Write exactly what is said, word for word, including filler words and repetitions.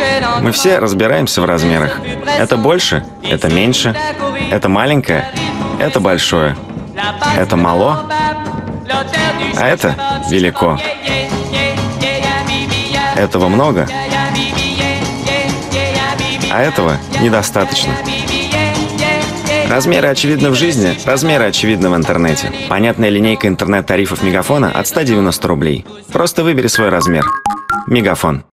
Мы все разбираемся в размерах. Это больше, это меньше, это маленькое, это большое, это мало, а это велико. Этого много, а этого недостаточно. Размеры очевидны в жизни, размеры очевидны в интернете. Понятная линейка интернет-тарифов Мегафона от ста девяноста рублей. Просто выбери свой размер. Мегафон.